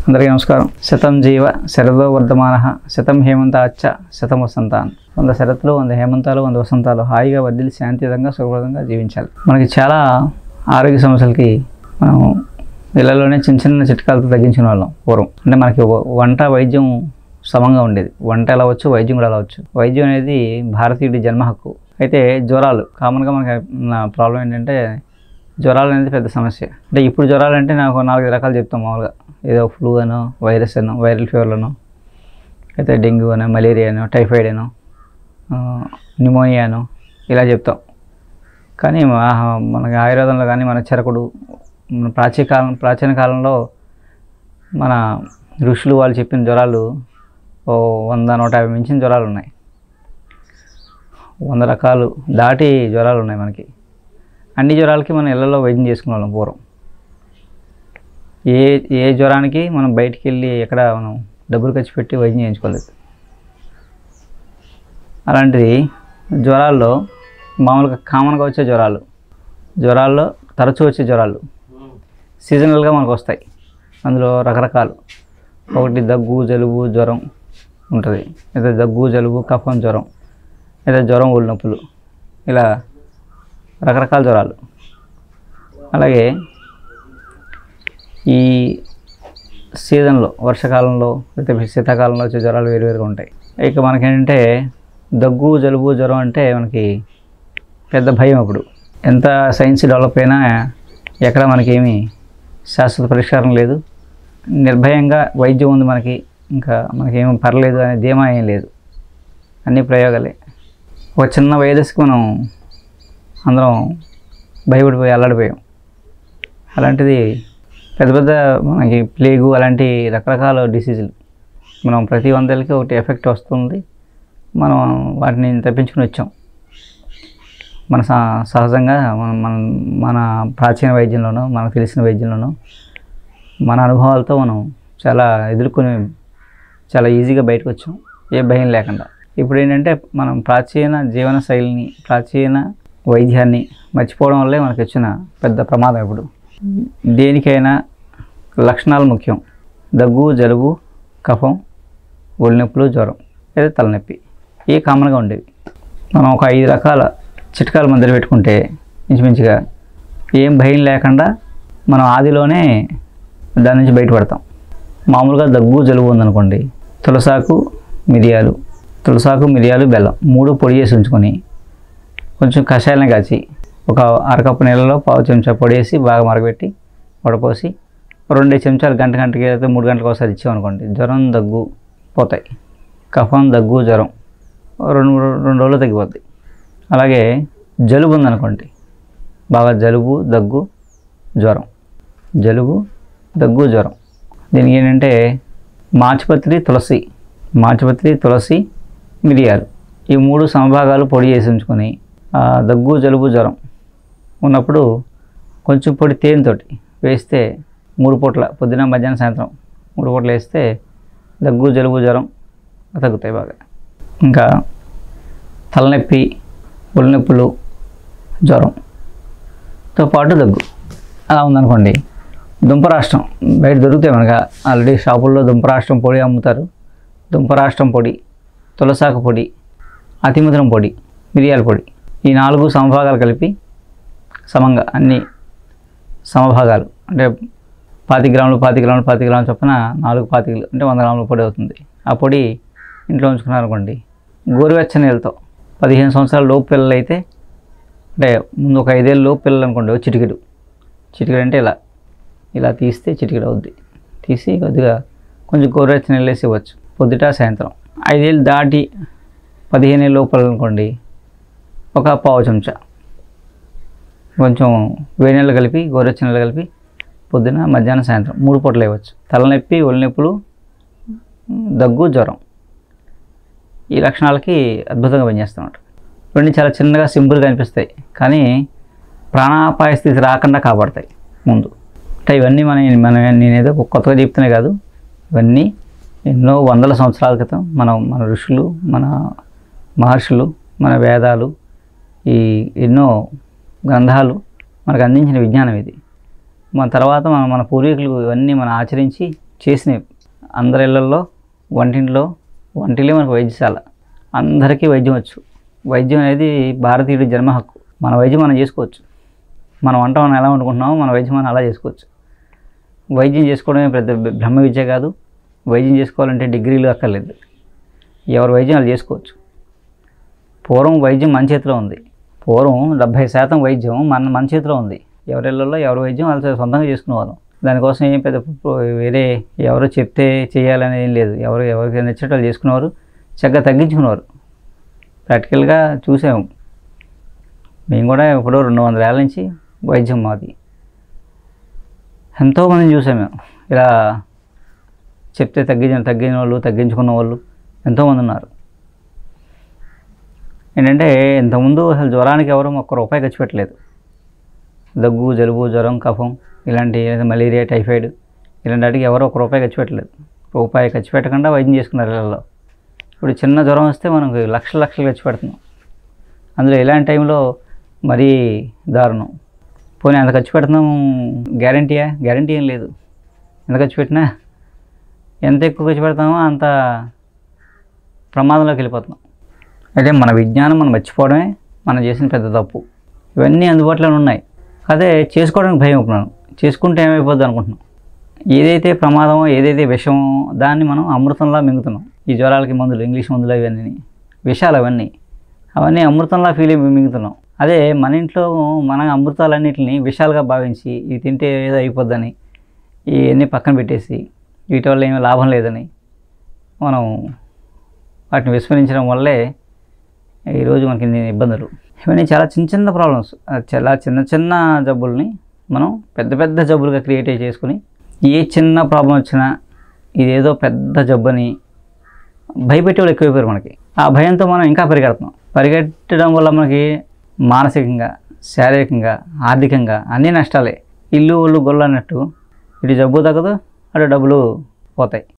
అందరికీ నమస్కారం. శతం జీవ శరదో వర్ధమానః శతం హేమంతాచ్చ శతం వసంతాన్. 100 శరత్లు, 100 హేమంతాలు, 100 వసంతాలు హాయిగా వర్ధిల్లి శాంతియుతంగా సుఖప్రదంగా జీవించాలి. మనకి చాలా ఆరోగ్య సమస్యలకి మనం ఇళ్లలోనే చిన్న చిన్న చిట్కాలతో తగ్గించిన వాళ్ళం పూర్వం. అంటే మనకి వంట వైద్యం సమంగా ఉండేది. వంట ఎలా వచ్చు, వైద్యం కూడా ఎలా వచ్చు. వైద్యం అనేది భారతీయుడి జన్మ హక్కు. అయితే జ్వరాలు కామన్గా మనకి ప్రాబ్లం ఏంటంటే జ్వరాలు అనేది పెద్ద సమస్య. అంటే ఇప్పుడు జ్వరాలు అంటే నాకు 4-5 రకాలు చెప్తాం మామూలుగా. ఏదో ఫ్లూ అనో, వైరస్ అనో, వైరల్ ఫీవర్లను, అయితే డెంగ్యూ అనో, మలేరియా అనో, టైఫాయిడ్ అనో, న్యూమోనియా అనో ఇలా చెప్తాం. కానీ మనకి ఆయుర్వేదంలో కానీ మన చరకుడు ప్రాచీన కాలంలో మన ఋషులు వాళ్ళు చెప్పిన జ్వరాలు 100-150 మించిన జ్వరాలు ఉన్నాయి. 100 రకాలు దాటి జ్వరాలు ఉన్నాయి మనకి. అన్ని జ్వరాలకి మనం ఇళ్లలో వైద్యం చేసుకునే వాళ్ళం పూర్వం. ఏ జ్వరానికి మనం బయటికి వెళ్ళి ఎక్కడ మనం డబ్బులు ఖర్చు పెట్టి వైద్యం చేయించుకోలేదు. అలాంటిది జ్వరాల్లో మామూలుగా కామన్గా వచ్చే జ్వరాల్లో తరచూ వచ్చే జ్వరాలు సీజనల్గా మనకు వస్తాయి. అందులో రకరకాలు. ఒకటి దగ్గు, జలుబు, జ్వరం ఉంటుంది. అయితే దగ్గు, జలుబు, కఫం, జ్వరం, అయితే జ్వరం, ఒళ్ళు నొప్పులు, ఇలా రకరకాల జ్వరాలు. అలాగే ఈ సీజన్లో వర్షాకాలంలో అయితే శీతాకాలంలో వచ్చే జ్వరాలు వేరువేరుగా ఉంటాయి. ఇక మనకేంటంటే దగ్గు, జలుబు, జ్వరం అంటే మనకి పెద్ద భయం. అప్పుడు ఎంత సైన్స్ డెవలప్ అయినా ఎక్కడ మనకేమీ శాశ్వత పరిష్కారం లేదు. నిర్భయంగా వైద్యం ఉంది మనకి, ఇంకా మనకేమీ పర్లేదు అనే ధీమా ఏం లేదు. అన్ని ప్రయోగాలే. ఒక చిన్న వైరస్కి మనం అందరం భయపడిపోయి అల్లాడిపోయాం. అలాంటిది పెద్ద పెద్ద మనకి ప్లేగు అలాంటి రకరకాల డిసీజులు మనం ప్రతి 100కి ఒకటి ఎఫెక్ట్ వస్తుంది. మనం వాటిని తప్పించుకుని వచ్చాం. మన సహజంగా మన ప్రాచీన వైద్యంలోనూ, మనకు తెలిసిన వైద్యంలోనూ, మన అనుభవాలతో మనం చాలా ఎదుర్కొని చాలా ఈజీగా బయటకు వచ్చాం, ఏ భయం లేకుండా. ఇప్పుడు ఏంటంటే మనం ప్రాచీన జీవన శైలిని, ప్రాచీన వైద్యాన్ని మర్చిపోవడం వల్లే మనకు వచ్చిన పెద్ద ప్రమాదం. ఇప్పుడు దేనికైనా లక్షణాలు ముఖ్యం. దగ్గు, జలుబు, కఫం, ఒళ్ళు నొప్పులు, జ్వరం, లేదా తలనొప్పి ఇవి కామన్గా ఉండేవి. మనం ఒక 5 రకాల చిట్కాలు మొదలు పెట్టుకుంటే ఇంచుమించుగా ఏం భయం లేకుండా మనం ఆదిలోనే దాని నుంచి బయటపడతాం. మామూలుగా దగ్గు, జలుబు ఉందనుకోండి, తులసాకు, మిరియాలు, బెల్లం 3 పొడి చేసి ఉంచుకొని కొంచెం కషాయాలను కాచి ఒక అరకప్పు నీళ్ళలో పావు చెంచా పొడి వేసి బాగా మరగబెట్టి వడపోసి 2 చెంచాలు గంటకి అయితే 3 గంటలకు ఒకసారి ఇచ్చామనుకోండి, జ్వరం, దగ్గు పోతాయి. కఫం, దగ్గు, జ్వరం 2 రోజులు తగ్గిపోద్ది. అలాగే జలుబు ఉందనుకోండి, బాగా జలుబు, దగ్గు, జ్వరం, దీనికి ఏంటంటే మాచిపత్రి, తులసి, మిరియాలు ఈ 3 సమభాగాలు పొడి చేసి ఉంచుకొని దగ్గు, జలుబు, జ్వరం ఉన్నప్పుడు కొంచెం పొడి తేనెతోటి వేస్తే 3 పూట్ల పొద్దున, మధ్యాహ్నం, సాయంత్రం 3 పూటలు వేస్తే దగ్గు, జలుబు, జ్వరం తగ్గుతాయి బాగా. ఇంకా తలనొప్పి, ఒళ్ళు నొప్పులు, జ్వరంతో పాటు దగ్గు అలా ఉందనుకోండి, దుంపరాష్ట్రం బయట దొరుకుతాయి. మనకు ఆల్రెడీ షాపుల్లో దుంపరాష్ట్రం పొడి అమ్ముతారు. దుంపరాష్ట్రం పొడి, తులసాకు పొడి, అతిమధురం పొడి, మిరియాల పొడి ఈ 4 సమభాగాలు కలిపి సమంగా అన్ని సమభాగాలు అంటే 25 గ్రాములు చొప్పున 4 25 అంటే 100 గ్రాముల పొడి అవుతుంది. ఆ పొడి ఇంట్లో ఉంచుకున్నారనుకోండి, గోరువెచ్చని నీళ్ళతో 15 సంవత్సరాల లోపు పిల్లలు అయితే, అంటే ముందు ఒక 5 ఏళ్ళ లోపు పిల్లలు అనుకోండి, చిటికెడు అంటే ఇలా తీస్తే చిటికెడు అవుద్ది. తీసి కొద్దిగా కొంచెం గోరువెచ్చని నీళ్ళు వేసి ఇవ్వచ్చు పొద్దుట, సాయంత్రం. 5 ఏళ్ళు దాటి 15 ఏళ్ళ లోపల అనుకోండి, ఒక పావు చెంచా కొంచెం వేడి నీళ్ళు కలిపి, గోరువెచ్చని నీళ్ళు కలిపి పొద్దున, మధ్యాహ్నం, సాయంత్రం 3 పూటలు వేయవచ్చు. తలనొప్పి, ఒళ్ళు నొప్పులు, దగ్గు, జ్వరం ఈ లక్షణాలకి అద్భుతంగా పనిచేస్తామన్నమాట. ఇవన్నీ చాలా చిన్నగా సింపుల్గా అనిపిస్తాయి, కానీ ప్రాణాపాయ స్థితి రాకుండా కాపాడతాయి ముందు. అంటే ఇవన్నీ నేనేదో కొత్తగా చెప్తున్నా కాదు, ఇవన్నీ ఎన్నో వందల సంవత్సరాల క్రితం మన ఋషులు, మన మహర్షులు, మన వేదాలు, ఈ ఎన్నో గ్రంథాలు మనకు అందించిన విజ్ఞానం ఇది. మన తర్వాత మన పూర్వీకులు ఇవన్నీ మనం ఆచరించి చేసినవి. అందరి ఇళ్ళల్లో వంటిలే మనకు వైద్యశాల. అందరికీ వైద్యం వచ్చు. వైద్యం అనేది భారతీయుడి జన్మ హక్కు. మన వైద్యం మనం చేసుకోవచ్చు. మన వంట మనం ఎలా వండుకుంటున్నామో మన వైద్యం మనం అలా చేసుకోవచ్చు. వైద్యం చేసుకోవడమే పెద్ద బ్రహ్మ విద్య కాదు. వైద్యం చేసుకోవాలంటే డిగ్రీలు అక్కర్లేదు. ఎవరి వైద్యం వాళ్ళు చేసుకోవచ్చు. పూర్వం వైద్యం మన చేతిలో ఉంది. పూర్వం 70% వైద్యం మన చేతిలో ఉంది. ఎవరిళ్ళల్లో ఎవరి వైద్యం వాళ్ళు సొంతంగా చేసుకునేవాళ్ళం. దానికోసం ఏం పెద్ద వేరే ఎవరో చెప్తే చేయాలనేది ఏం లేదు. ఎవరికి నచ్చినట్టు వాళ్ళు చేసుకునేవారు. చక్కగా తగ్గించుకునేవారు. ప్రాక్టికల్గా చూసాము. మేము కూడా ఇప్పుడు 200 ఏళ్ళ నుంచి వైద్యం మాది. ఎంతోమందిని చూసాం మేము. ఇలా చెప్తే తగ్గిన వాళ్ళు, తగ్గించుకున్న వాళ్ళు ఎంతోమంది ఉన్నారు. ఏంటంటే ఇంతకుముందు అసలు జ్వరానికి ఎవరు ₹1 ఖర్చు పెట్టలేదు. దగ్గు, జలుబు, జ్వరం, కఫం ఇలాంటి మలేరియా, టైఫాయిడ్ ఇలాంటి వాటికి ఎవరు ₹1 ఖర్చు పెట్టలేదు. రూపాయి ఖర్చు పెట్టకుండా వైద్యం చేసుకున్నారు ఇళ్ళల్లో. ఇప్పుడు చిన్న జ్వరం వస్తే మనకు లక్షలు ఖర్చు పెడుతున్నాం. అందులో ఇలాంటి టైంలో మరీ దారుణం. పోనీ అంత ఖర్చు పెడుతున్నాం, గ్యారంటీ ఏం లేదు. ఎంత ఖర్చు పెట్టినా ఎంత ఎక్కువ ఖర్చు పెడతామో అంత ప్రమాదంలోకి వెళ్ళిపోతున్నాం. అయితే మన విజ్ఞానం మనం మర్చిపోవడమే మనం చేసిన పెద్ద తప్పు. ఇవన్నీ అందుబాటులో ఉన్నాయి. అదే చేసుకోవడానికి భయం అనుకున్నాను. చేసుకుంటే ఏమైపోద్ది అనుకుంటున్నాం. ఏదైతే ప్రమాదమో, ఏదైతే విషమో దాన్ని మనం అమృతంలా మింగుతున్నాం. ఈ జ్వరాలకి మందులు, ఇంగ్లీష్ మందులు అవన్నీ విషాలు అవన్నీ అమృతంలా మింగుతున్నాం. అదే మన ఇంట్లో మన అమృతాలన్నింటినీ విషాలుగా భావించి ఇది తింటే ఏదో అయిపోద్దని ఇవన్నీ పక్కన పెట్టేసి వీటి వల్ల ఏమీ లాభం లేదని మనం వాటిని విస్మరించడం వల్లే ఈరోజు మనకి ఇన్ని ఇబ్బందులు. ఇవన్నీ చాలా చిన్న ప్రాబ్లమ్స్. చాలా చిన్న జబ్బుల్ని మనం పెద్ద జబ్బులుగా క్రియేట్ చేసుకుని ఏ చిన్న ప్రాబ్లం వచ్చినా ఇదేదో పెద్ద జబ్బని భయపెట్టే వాళ్ళు ఎక్కువైపోయారు మనకి. ఆ భయంతో మనం ఇంకా పరిగెట్టడం వల్ల మనకి మానసికంగా, శారీరకంగా, ఆర్థికంగా అన్నీ నష్టాలే. ఇల్లు ఒళ్ళు గొల్లు అన్నట్టు ఇటు జబ్బు తగ్గదు, అటు డబ్బులు పోతాయి.